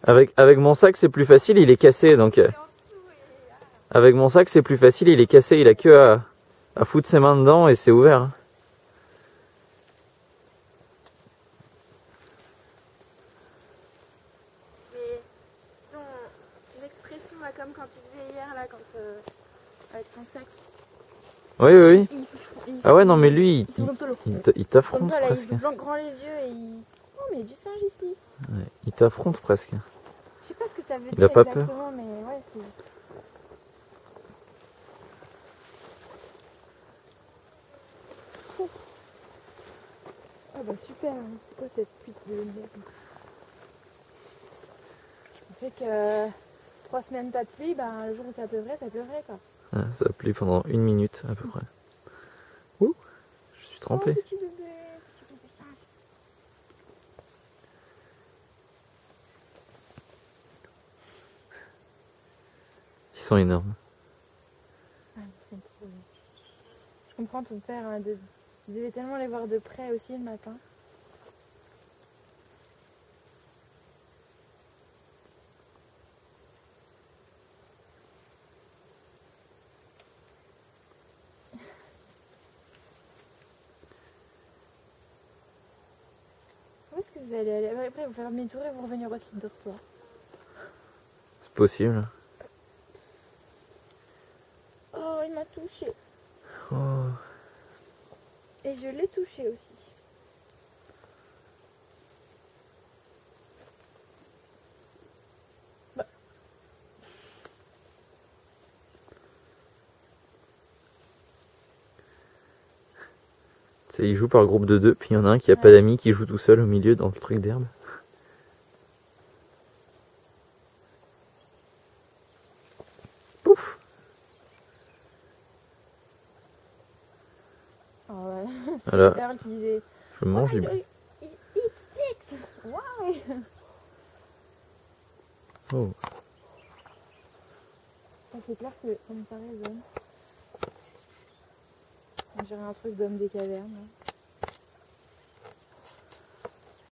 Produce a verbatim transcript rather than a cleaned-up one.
Avec, avec mon sac c'est plus facile, il est cassé donc... Euh, avec mon sac c'est plus facile, il est cassé, il a que à, à foutre ses mains dedans et c'est ouvert. Mais ton l'expression là, comme quand tu disais hier là, quand euh, avec ton sac. Oui oui oui. Il, il, Ah ouais non mais lui il, il, il, il, il t'affronte là, presque. il ouvre grand les yeux et il... Oh mais il y a du singe ici. Ouais, il t'affronte presque. Je sais pas ce que ça veut il dire a pas exactement peur. mais ouais c'est... Ah bah super, c'est quoi cette pluie de lumière? Je pensais que trois semaines pas de pluie, ben le jour où ça pleurait, ça pleurait quoi. Ah, ça a plu pendant une minute à peu près. Ouh, je suis trempé. Oh, petit bébé, petit bébé singe. Ils sont énormes. Ah, ils sont trop beaux. Je comprends ton père, hein, de... il devait tellement les voir de près aussi le matin. Où est-ce que vous allez aller? Après, vous faire demi-tour et vous revenir au site de dortoir. C'est possible. Oh, il m'a touché. Oh. Et je l'ai touché aussi. Bah. Tu sais, ils jouent par groupe de deux, puis il y en a un qui a ouais. pas d'amis qui joue tout seul au milieu dans le truc d'herbe. Pouf. Oh ouais. Voilà. Earl qui disait, je mange du... It, it sticks. Why? Oh. C'est clair que comme ça résonne. J'ai un truc d'homme des cavernes. Là.